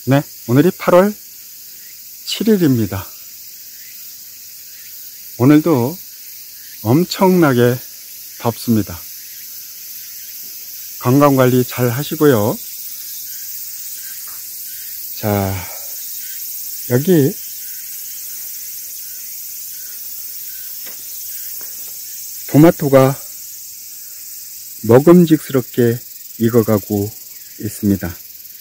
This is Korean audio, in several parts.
네, 오늘이 8월 7일입니다. 오늘도 엄청나게 덥습니다. 건강관리 잘 하시고요. 자, 여기 토마토가 먹음직스럽게 익어가고 있습니다.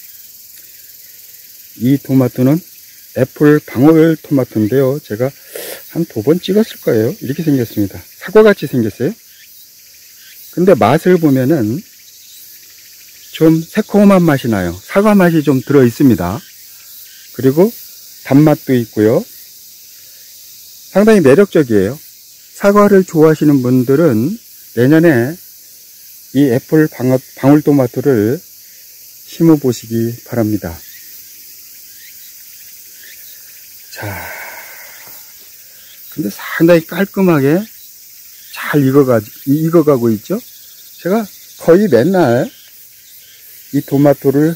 이 토마토는 애플 방울 토마토인데요. 제가 한 2번 찍었을 거예요. 이렇게 생겼습니다. 사과같이 생겼어요. 근데 맛을 보면은 좀 새콤한 맛이 나요. 사과 맛이 좀 들어 있습니다. 그리고 단맛도 있고요. 상당히 매력적이에요. 사과를 좋아하시는 분들은 내년에 이 애플 방울 토마토를 심어 보시기 바랍니다. 자, 근데 상당히 깔끔하게 잘 익어가고 있죠. 제가 거의 맨날 이 토마토를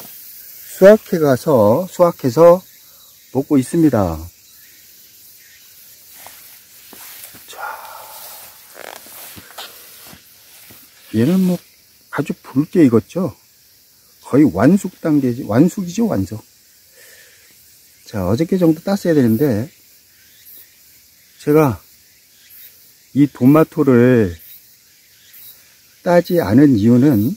수확해서 먹고 있습니다. 자, 얘는 뭐 아주 붉게 익었죠. 거의 완숙 단계지, 완숙이죠, 완숙. 자, 어저께 정도 땄어야 되는데 제가 이 토마토를 따지 않은 이유는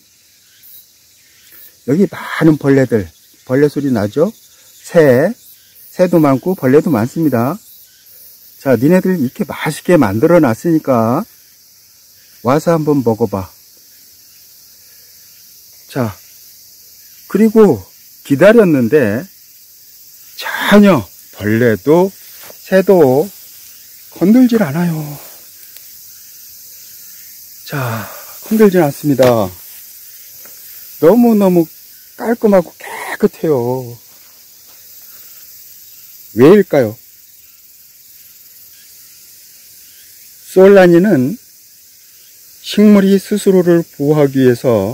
여기 많은 벌레 소리 나죠? 새도 많고 벌레도 많습니다. 자, 니네들 이렇게 맛있게 만들어 놨으니까 와서 한번 먹어봐. 자, 그리고 기다렸는데 전혀 벌레도 새도 건들질 않아요. 자, 건들질 않습니다. 너무너무 깔끔하고 깨끗해요. 왜일까요? 솔라닌은 식물이 스스로를 보호하기 위해서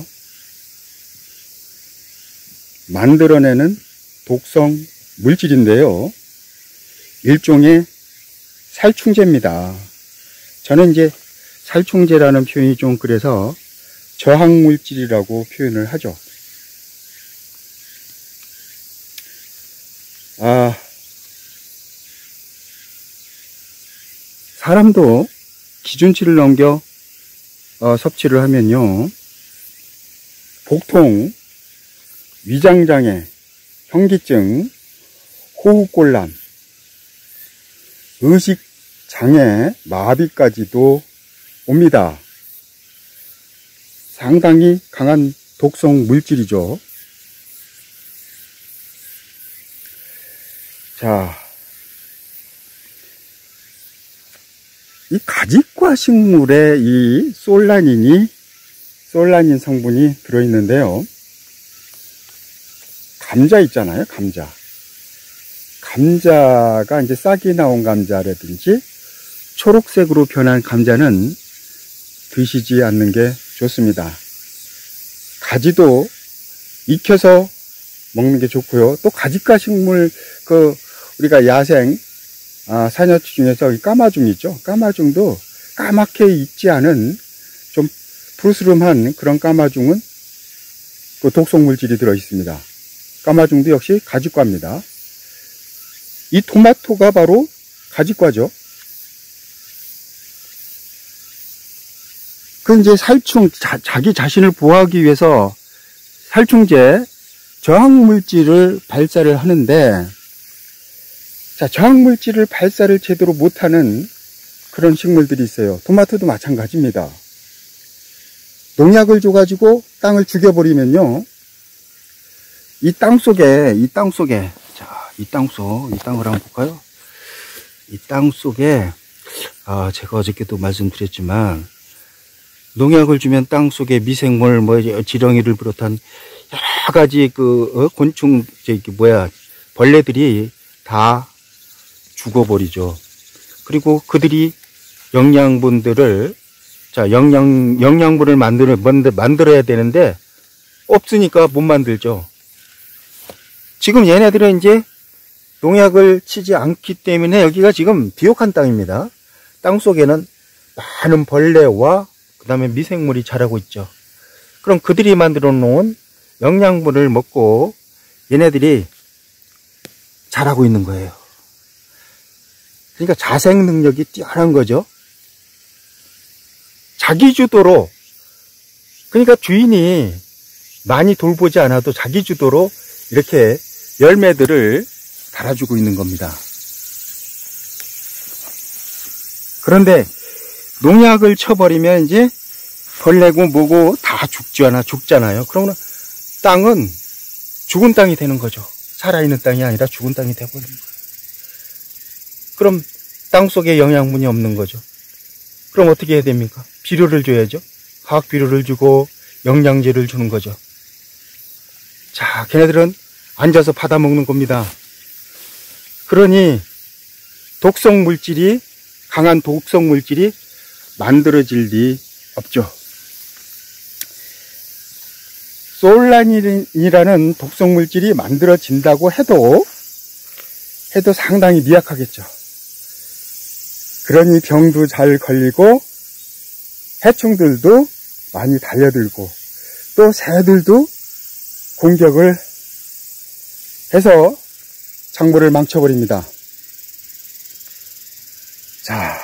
만들어내는 독성 물질인데요. 일종의 살충제입니다. 저는 이제 살충제라는 표현이 좀 그래서 저항물질이라고 표현을 하죠. 사람도 기준치를 넘겨 섭취를 하면요, 복통, 위장장애, 현기증, 호흡곤란, 의식장애, 마비까지도 옵니다. 상당히 강한 독성 물질이죠. 자, 이 가지과 식물에 이 솔라닌 성분이 들어있는데요. 감자 있잖아요, 감자가 이제 싹이 나온 감자라든지 초록색으로 변한 감자는 드시지 않는 게 좋습니다. 가지도 익혀서 먹는 게 좋고요. 또 가지과 식물, 우리가 야생 사녀치 중에서 까마중 있죠. 까마중도 까맣게 익지 않은 좀 푸르스름한 그런 까마중은 그 독성 물질이 들어 있습니다. 까마중도 역시 가지과입니다. 이 토마토가 바로 가지과죠. 그 이제 자기 자신을 보호하기 위해서 살충제, 저항물질을 발사를 하는데, 자, 저항물질을 발사를 제대로 못하는 그런 식물들이 있어요. 토마토도 마찬가지입니다. 농약을 줘가지고 땅을 죽여버리면요, 이 땅 속에, 자, 이 땅을 한번 볼까요? 이 땅 속에, 제가 어저께도 말씀드렸지만, 농약을 주면 땅 속에 미생물, 지렁이를 비롯한 여러 가지 곤충, 벌레들이 다 죽어버리죠. 그리고 그들이 영양분을 만들어야 되는데, 없으니까 못 만들죠. 지금 얘네들은 이제 농약을 치지 않기 때문에 여기가 지금 비옥한 땅입니다. 땅 속에는 많은 벌레와 그 다음에 미생물이 자라고 있죠. 그럼 그들이 만들어 놓은 영양분을 먹고 얘네들이 자라고 있는 거예요. 그러니까 자생 능력이 뛰어난 거죠. 자기주도로, 그러니까 주인이 많이 돌보지 않아도 자기주도로 이렇게 열매들을 달아주고 있는 겁니다. 그런데 농약을 쳐버리면 이제 벌레고 뭐고 다 죽잖아요. 그러면 땅은 죽은 땅이 되는 거죠. 살아있는 땅이 아니라 죽은 땅이 되어버리는 거예요. 그럼 땅 속에 영양분이 없는 거죠. 그럼 어떻게 해야 됩니까? 비료를 줘야죠. 화학 비료를 주고 영양제를 주는 거죠. 자, 걔네들은 앉아서 받아먹는 겁니다. 그러니 강한 독성 물질이 만들어질 리 없죠. 솔라닌이라는 독성 물질이 만들어진다고 해도 상당히 미약하겠죠. 그러니 병도 잘 걸리고 해충들도 많이 달려들고 또 새들도 공격을 해서 작물을 망쳐버립니다. 자,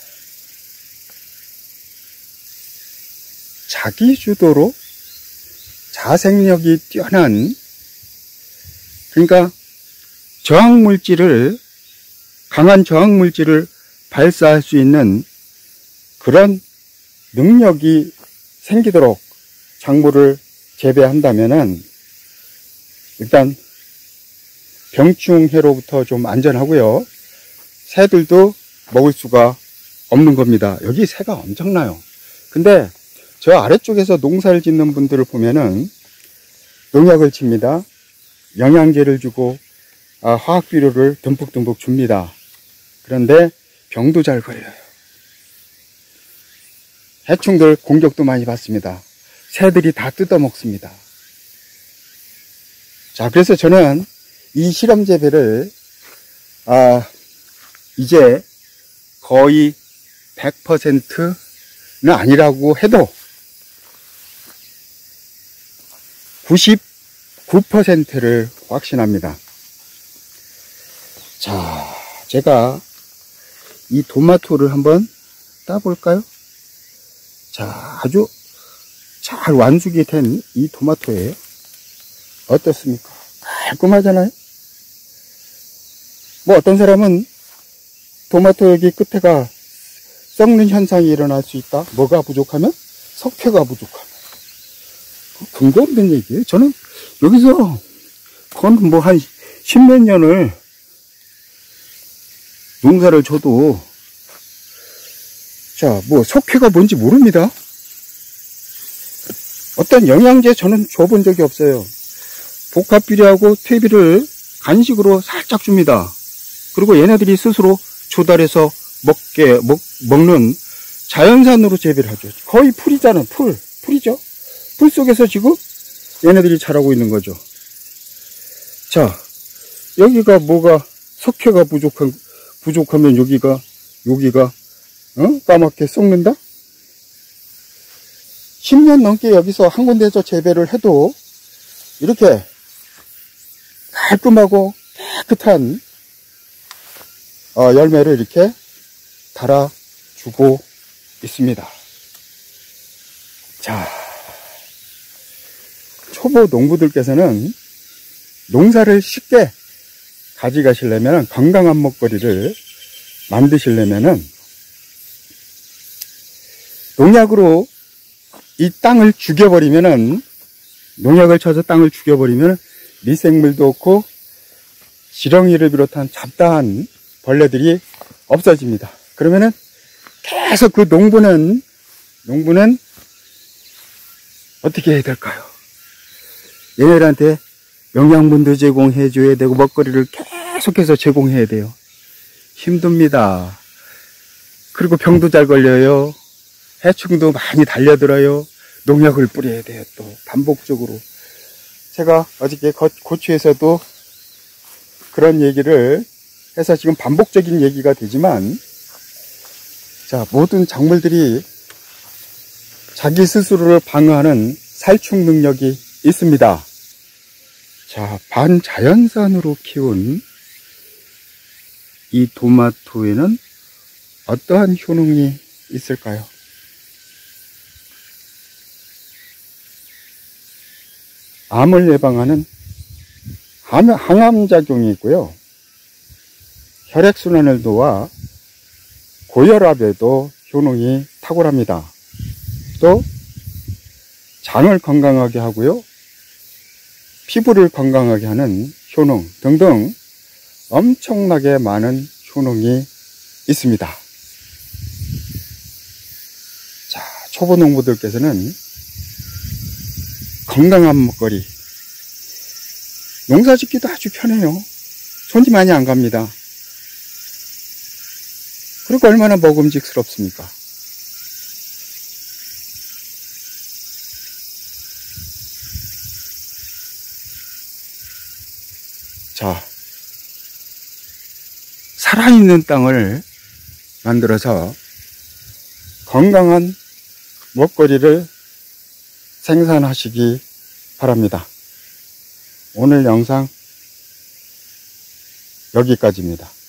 자기주도로 자생력이 뛰어난, 그러니까 강한 저항물질을 발사할 수 있는 그런 능력이 생기도록 작물을 재배한다면은 일단 병충해로부터 좀 안전하고요. 새들도 먹을 수가 없는 겁니다. 여기 새가 엄청나요. 근데 저 아래쪽에서 농사를 짓는 분들을 보면은 농약을 칩니다. 영양제를 주고 화학 비료를 듬뿍듬뿍 줍니다. 그런데 병도 잘 걸려요. 해충들 공격도 많이 받습니다. 새들이 다 뜯어먹습니다. 자, 그래서 저는 이 실험 재배를 이제 거의 100%는 아니라고 해도 99%를 확신합니다. 자, 제가 이 토마토를 한번 따볼까요? 자, 아주 잘 완숙이 된 이 토마토예요. 어떻습니까? 깔끔하잖아요? 뭐 어떤 사람은 토마토 여기 끝에가 썩는 현상이 일어날 수 있다. 뭐가 부족하면? 석회가 부족하면. 근거 없는 얘기예요. 저는 여기서 건 뭐 한 10몇 년을 농사를 줘도 자, 뭐 석회가 뭔지 모릅니다. 어떤 영양제 저는 줘본 적이 없어요. 복합비료하고 퇴비를 간식으로 살짝 줍니다. 그리고 얘네들이 스스로 조달해서 먹는 자연산으로 재배를 하죠. 거의 풀이잖아요. 풀이죠. 풀 속에서 지금 얘네들이 자라고 있는 거죠. 자, 여기가 뭐가 석회가 부족하면 여기가 까맣게 썩는다? 10년 넘게 여기서 한 군데에서 재배를 해도 이렇게 깔끔하고 깨끗한 열매를 이렇게 달아주고 있습니다. 자, 초보 농부들께서는 농사를 쉽게 가져가시려면, 건강한 먹거리를 만드시려면은 농약으로 이 땅을 죽여버리면은, 농약을 쳐서 땅을 죽여버리면 미생물도 없고 지렁이를 비롯한 잡다한 벌레들이 없어집니다. 그러면은 계속 그 농부는 어떻게 해야 될까요? 얘네들한테 영양분도 제공해 줘야 되고 먹거리를 계속해서 제공해야 돼요. 힘듭니다. 그리고 병도 잘 걸려요. 해충도 많이 달려들어요. 농약을 뿌려야 돼요. 또 반복적으로. 제가 어저께 고추에서도 그런 얘기를 해서 지금 반복적인 얘기가 되지만, 자, 모든 작물들이 자기 스스로를 방어하는 살충 능력이 있습니다. 자, 반자연산으로 키운 이 토마토에는 어떠한 효능이 있을까요? 암을 예방하는 항암작용이 있고요. 혈액순환을 도와 고혈압에도 효능이 탁월합니다. 또 장을 건강하게 하고요. 피부를 건강하게 하는 효능 등등 엄청나게 많은 효능이 있습니다. 자, 초보 농부들께서는 건강한 먹거리, 농사 짓기도 아주 편해요. 손이 많이 안 갑니다. 그리고 얼마나 먹음직스럽습니까? 자, 살아있는 땅을 만들어서 건강한 먹거리를 생산하시기 바랍니다. 오늘 영상 여기까지입니다.